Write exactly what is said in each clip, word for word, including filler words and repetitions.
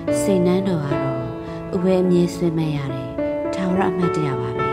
စိတ်နှမ်းတော်ကတော့ဥပဲအမြဲဆွေးမဲ့ရတယ်ထာဝရအမှတ်တရပါပဲ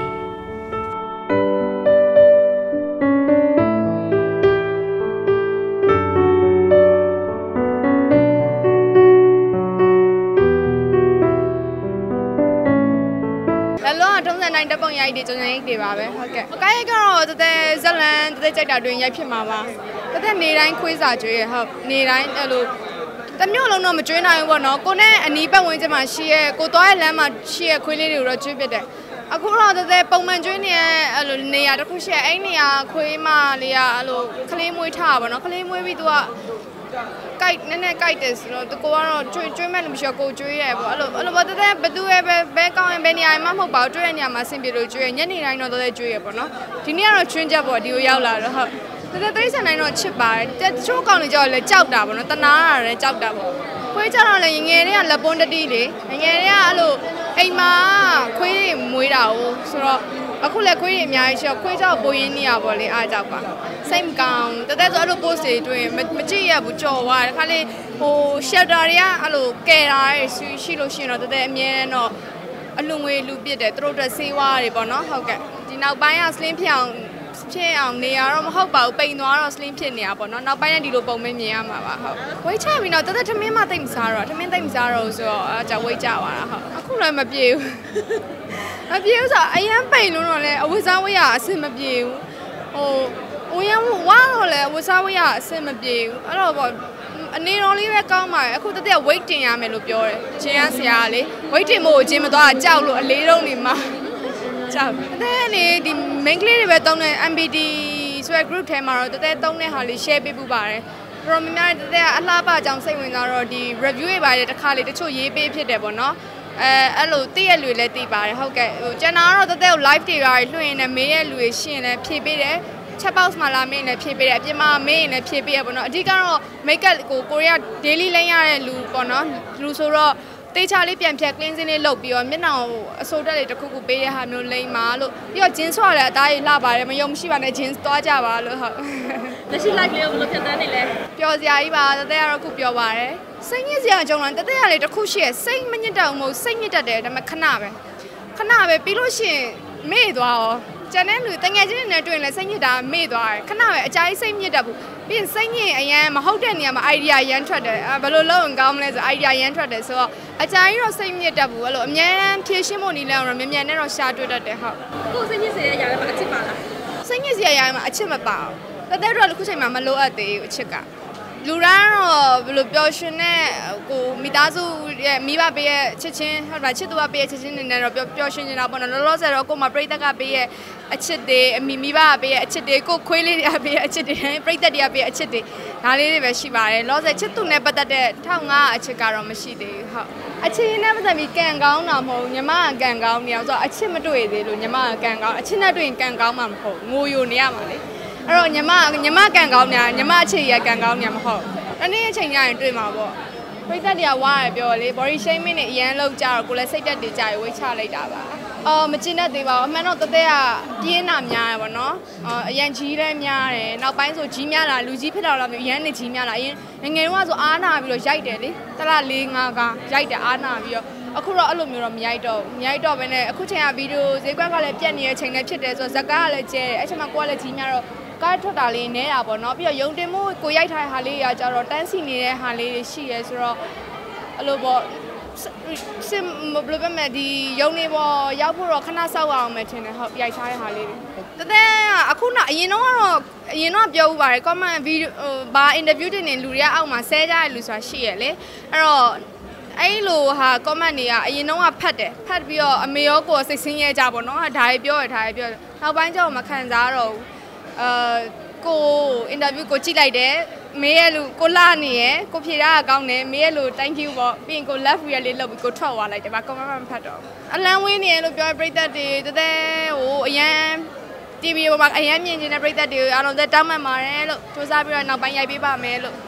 တိုင်းတက်ပုံရိုက်တွေကျွန်တော်ရိုက်တွေပါပဲဟုတ်ကဲ့အကိုင်းကတော့တသက်ဇလန်တသက်ကြိုက်တာတွင်ရိုက်ဖြစ်မှာပါတသက်နေတိုင်းခွေးစာကျွေးရဟုတ်နေတိုင်းအဲ့လိုတမျိုးလုံးတော့မကျွေးနိုင်ဘူးပေါ့နော်ကိုနဲ့အနီးပတ်ဝန်းကျင်မှာရှိရဲကိုသွားရဲ့လမ်းမှာရှိရဲခွေးလေးတွေကိုတော့ကျွေးပြတယ်အခုတော့တသက်ပုံမှန်ကျွေးနေရအဲ့လိုနေရာတစ်ခုရှိရဲအဲ့နေရာခွေးမလေးကအဲ့လိုကလေးမွေးထားပါနော်ကလေးမွေးပြီးသူကကိုက်နည်းနည်းကိုက်တယ်ဆိုတော့ကိုကတော့ကျွေးကျွေးမဲ့လို့မရှိတော့ကိုကျွေးရဲပေါ့အဲ့လိုအဲ့လိုပေါ့တသက်ဘသူရဲ့ပဲဘဲကောင်းရင်ဘယ်နေရာမှမဟုတ်ပါဘူးကျွေးတဲ့နေရာမှာဆင်ပြေလို့ကျွေးရညနေတိုင်းတော့တသက်ကျွေးရပေါ့နော်ဒီနေ့ကတော့ချွင်းချက်ပေါ့ဒီကိုရောက်လာတော့ဟုတ်တသက်တိရစ္ဆာန်တိုင်းတော့ချစ်ပါတယ်တချို့ကောင်တွေကြောက်လဲကြောက်တာပေါ့နော်တနာရတယ်ကြောက်တာပေါ့ခွေးကြတော့လေငယ်တွေကလက်ပွန်းတတိလေငယ်တွေကအဲ့လိုအိမ်မှာခွေးတွေမွေးတာ哦ဆိုတော့အခုလည်းခွေးတွေအများကြီးရှိတော့ခွေးကြောက်ပိုးရင်းနေရပေါ့လေအားကြောက်ပါစိတ်မကောင်းတသက်ဆိုအဲ့လို post တွေတွေ့ရင်မကြည့်ရဘူးကြော်သွားတယ်ခါလေးဟို shelter တွေကအဲ့လိုကယ်တာရှိလို့ရှိရင်တော့တသက်အမြဲတမ်းတော့အလူငွေလူပြစ်တယ်သူတို့အတွက်ဆေးဝါးတွေပေါ့နော်ဟုတ်ကဲ့ဒီနောက်ပိုင်းက slim ဖြစ်အောင်ဖြစ်အောင်နေရတော့မဟုတ်ပါဘူးပိန်သွားတော့ slim ဖြစ်နေရပေါ့နော်နောက်ပိုင်းကဒီလိုပုံမမြင်ရမှာပါဟုတ်ဝိတ်ချပြီးတော့တသက်ထမင်းမသိမ့်မစားတော့ထမင်းသိမ့်မစားတော့ဆိုတော့အဲကြောင့်ဝိတ်ကြသွားတာဟုတ်အခုလည်းမပြေဘူးမပြေဘူးဆိုအရန်ပိန်လို့တော့လေအဝတ်စားဝတ်ရအဆင်မပြေဘူးဟိုဝရမ်းဝါတော့လေအဝတ်စားဝတ်ရအဆင်မပြေဘူးအဲ့တော့ပေါ့အနေတော်လေးပဲကောင်းပါတယ်အခုတသက် weight တင်ရမယ်လို့ပြောတယ်ဂျင်းရဆရာကလေ weight တင်မို့ဂျင်းမသွားကြောက်လို့အလေးတော့နေမှာကြောက်တသက်နေဒီ main ကလေးတွေပဲတုံးတဲ့ M B D ဆိုတဲ့ group ထဲမှာတော့တသက်တုံးတဲ့ဟာလေး share ပေးပူပါတယ်တော်တော်များများတသက်ကအလှပကြောင်စိတ်ဝင်စားတော့ဒီ review တွေပါတယ်တစ်ခါလေတချို့ရေးပေးဖြစ်တယ်ပေါ့နော်အဲအဲ့လိုတည့်ရလူလည်းတည်ပါတယ်ဟုတ်ကဲ့ဟိုကျွန်တော်ကတော့တသက်ကို live တွေရာလွှင့်နေမေးရလူတွေရှင်းလဲဖြည့်ပေးတယ်ချက် box မှာလာမင်းလည်းဖြည့်ပေးတယ်အပြင်မှာမင်းလည်းဖြည့်ပေးရပေါ့နော်အဓိကတော့ make up ကိုကိုရီးယား daily လိမ့်ရတဲ့လူပေါ့နော်လူဆိုတော့တေးချလေးပြန်ဖြတ် cleansing လေးလုပ်ပြီးတော့မျက်နှာကိုအစိုးတက်လေးတစ်ခုခုပေးရတဲ့ဟာမျိုးလိမ့်ပါလို့ပြီးတော့ jeans ဆွာလည်းအသားကြီးလှပါတယ်မယုံမရှိပါနဲ့ jeans သွားကြပါလို့ဟုတ်လက်ရှိ live လေးကိုဘယ်လိုဖြတ်သန်းနေလဲပျော်စရာကြီးပါတသက်ကတော့ခုပျော်ပါတယ်စိတ်ညစ်စရာအကြောင်းလားတသက်ကလေးတစ်ခုရှိရစိတ်မညစ်တော့မဟုတ်စိတ်ညစ်တတ်တယ်ဒါပေမဲ့ခဏပဲခဏပဲပြီးလို့ရှိရင်မေ့သွားရောကျန်တဲ့လူတငယ်ချင်းတွေနဲ့တွေ့ရင်လည်းစိတ်ညစ်တာမေ့သွားတယ်ခဏပဲအကြိုက်စိတ်ညစ်တတ်ဘူးပြီးရင်စိတ်ညစ်အရန်မဟုတ်တဲ့နေရာမှာ idea ရမ်းထွက်တယ်ဘယ်လိုလုပ်ရင်ကောင်းမလဲဆို idea ရမ်းထွက်တယ်ဆိုတော့အကြိုက်တော့စိတ်ညစ်တတ်ဘူးအဲ့လိုအများအားဖြည့်ရှင်းဖို့နေလဲတော့မြန်မြန်နဲ့တော့ရှာတွေ့တတ်တယ်ဟုတ်ကိုစိတ်ညစ်စေရရမှာအချစ်ပါလားစိတ်ညစ်စေရရမှာအချစ်မပါဘူးတသက်တော့ခုချိန်မှာမလိုအပ်သေးဘူးအချစ်ကလူတိုင်းတော့ဘယ်လိုပျော်ရွှင်တဲ့ကိုမိသားစုရဲ့မိဘပေးရဲ့ချစ်ချင်းဟုတ်ပါချစ်သူကပေးရဲ့ချစ်ချင်းနေနဲ့တော့ပျော်ပျော်ရွှင်နေတာပေါ့နော်လောလောဆယ်တော့ကိုမပရိသတ်ကပေးရဲ့အချစ်တွေအမိမိဘကပေးရဲ့အချစ်တွေကိုခွေးလေးတွေကပေးရဲ့အချစ်တွေပရိသတ်တွေကပေးရဲ့အချစ်တွေဒါလေးတွေပဲရှိပါတယ်လောဆယ်ချစ်သူနဲ့ပတ်သက်တဲ့ထောင်ငါအချစ်ကတော့မရှိသေးဘူးဟုတ်အချစ်နဲ့ပတ်သက်ပြီးကံကောင်းတာမဟုတ်ညီမကကံကောင်းနေအောင်ဆိုတော့အချစ်မတွေ့သေးလို့ညီမကကံကောင်းအချစ်နဲ့တွေ့ရင်ကံကောင်းမှာမဟုတ်ငိုယိုနေရမှာလေအဲ့တော့ညီမညီမကံကောင်းနေတာညီမအချစ်ရကံကောင်းနေမှာမဟုတ်အနည်းအချိန်ညရင်တွေ့မှာပေါ့ပရိသတ်တွေကဝါရပြောလေ body shaming နဲ့အရန်လောက်ကြတော့ကိုလည်းစိတ်တက်တည်ကြရဝိတ်ချလိုက်တာပါအော်မကျင်တတ်သေးပါဘူးအမှန်တော့တသက်ကပြင်းတာများတယ်ပေါ့နော်အော်အရန်ကြီးလည်းများတယ်နောက်ပိုင်းဆိုကြီးများလာလူကြီးဖြစ်တော့လာမျိုးအရန်နဲ့ကြီးများလာအရင်ငယ်ငယ်တုန်းကဆိုအားနာပြီးတော့ရိုက်တယ်လေတလား၄၅ကရိုက်တယ်အားနာပြီးတော့အခုတော့အဲ့လိုမျိုးတော့မရိုက်တော့မရိုက်တော့ဘဲနဲ့အခုချိန်ကဗီဒီယိုဈေးကွက်ကလည်းပြတ်နေတဲ့ချိန်နဲ့ဖြစ်တယ်ဆိုတော့ဇက်ကားကလည်းကျဲတယ်အဲ့ချိန်မှာကိုကလည်းကြီးများတော့ကားထွက်တာလေးနဲတာပေါ့နော်ပြီးတော့ယုံတင်မှုကိုရိုက်ထားတဲ့ဟာလေးရာကြတော့တန်းစီနေတဲ့ဟာလေးတွေရှိရဲဆိုတော့အဲ့လိုပေါ့စင်ဘယ်လိုပဲမဲ့ဒီယုံနေပေါ့ရောက်ဖို့တော့ခဏဆောက်အောင်မယ်ထင်တယ်ဟုတ်ရိုက်ထားတဲ့ဟာလေးတွေတသက်အခုနောက်အရင်တော့ကတော့အရင်တော့ပြောဥပါတယ် comment ဗီဒီယိုဘာ interview တင်နေလူတွေကအောက်မှာဆဲကြတဲ့လူဆိုတာရှိရလေအဲ့တော့အဲ့လိုဟာ comment တွေကအရင်တော့ကဖတ်တယ်ဖတ်ပြီးတော့အမေရောကိုစိတ်ဆင်းရဲကြပေါ့နော်ဒါတွေပြောရဒါတွေပြောနောက်ပိုင်းကျတော့မခံစားတော့ဘူးအာကို interview ကိုကြည့်လိုက်တယ်မေးရလူကိုလာနေရကိုဖြေတာကောင်းတယ်မေးရလူ thank you ပေါ့ပြီးရင်ကို left real လေးလုပ်ပြီးကိုထွက်သွားလိုက်တယ်ဗာ comment မဖတ်တော့အလန်းဝင်းနေရလို့ပြောပြိတ္တတွေတသက်ဟိုအရန် တီဗီ ပေါ်မှာအရန်မြင်နေတဲ့ပြိတ္တတွေအားလုံးသက်တောင်းမှန်ပါတယ်လို့စူးစမ်းပြီးတော့နောက်ပိုင်းရိုက်ပေးပါမယ်လို့